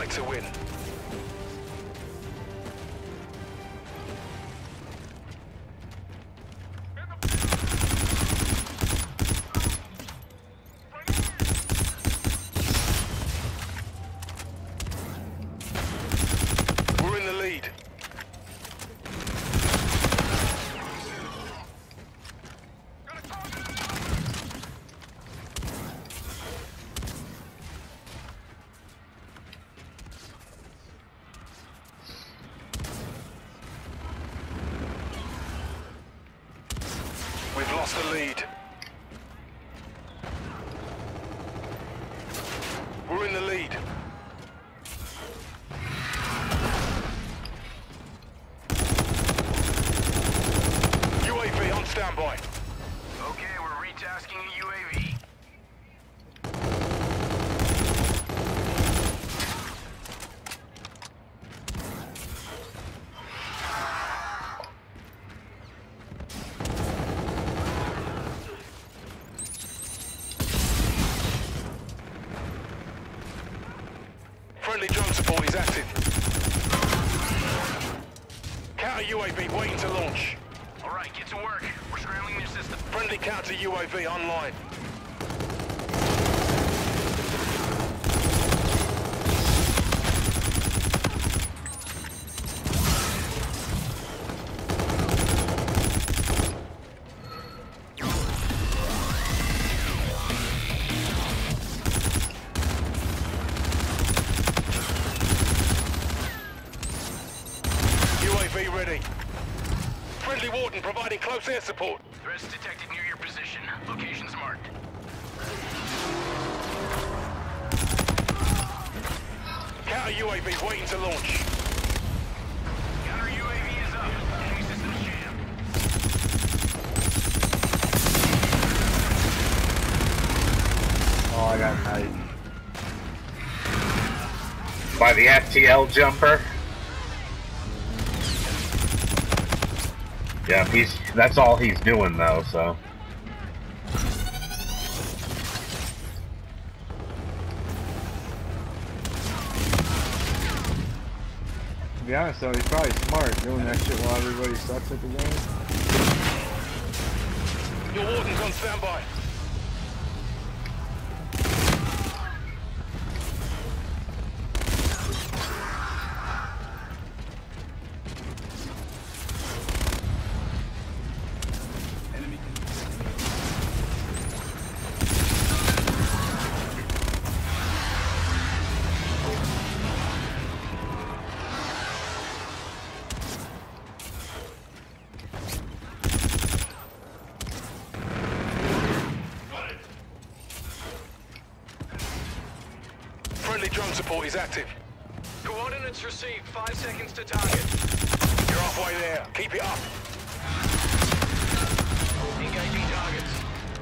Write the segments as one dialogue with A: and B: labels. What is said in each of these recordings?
A: need to win. We're in the lead. We've lost the lead. We're in the lead. UAV on standby.
B: Okay, we're retasking a UAV.
A: Friendly drone support is active. Counter UAV waiting to launch.
B: All right, get to work. We're scrambling their system.
A: Friendly counter UAV online. UAV ready. Friendly Warden providing close air support.
B: Threats detected near your position. Locations marked.
A: Counter UAV waiting to launch.
B: Counter UAV is up. Enemy systems jammed.
C: Oh, I got night.
D: By the FTL jumper. Yeah, that's all he's doing though, so.
C: To be honest though, he's probably smart doing that shit while everybody sucks at the game.
A: Your Warden's on standby. Friendly drone support is active.
B: Coordinates received. 5 seconds to target.
A: You're halfway there. Keep it up.
B: Engaging targets.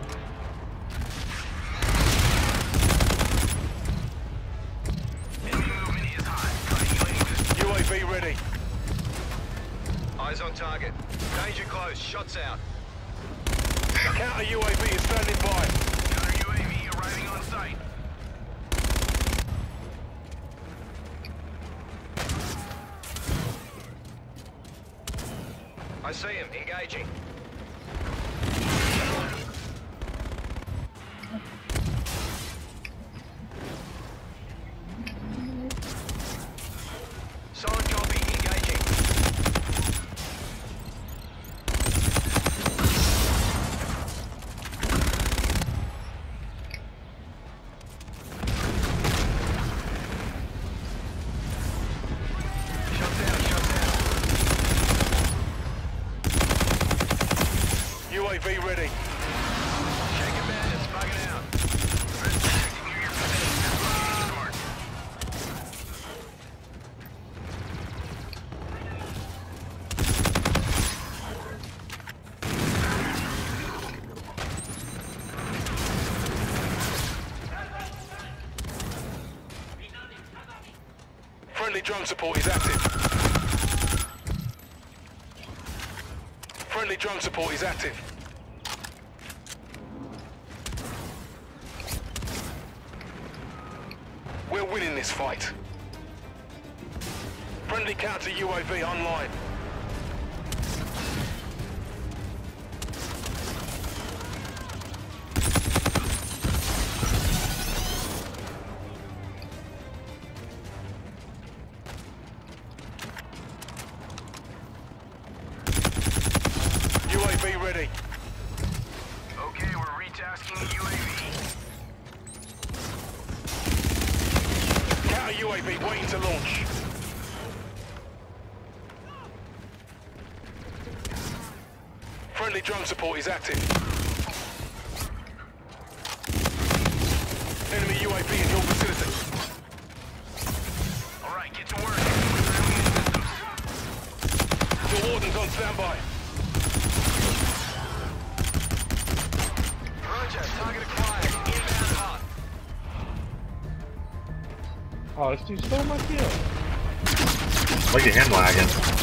B: Enemy movement is high. Triangulating this.
A: UAV ready.
B: Eyes on target. Danger close. Shots out.
A: Counter UAV is standing by.
B: Counter UAV arriving on site. I see him. Engaging. Solid copy. Engaging. Shots out. Shots out.
A: UAV ready.
B: Shaking bandits. Bugging out. Threats detected near your position. Locations marked.
A: Friendly drone support is active. Friendly drone support is active. We're winning this fight. Friendly counter UAV online. UAV ready.
B: Okay, we're retasking the UAV.
A: Counter UAV waiting to launch. Friendly drone support is active. Enemy UAV in your vicinity.
B: Alright, get to work.
A: Your warden's on standby.
B: Roger, target acquired. Inbound hot.
C: Oh, this dude stole my kill.
D: Look at him lagging.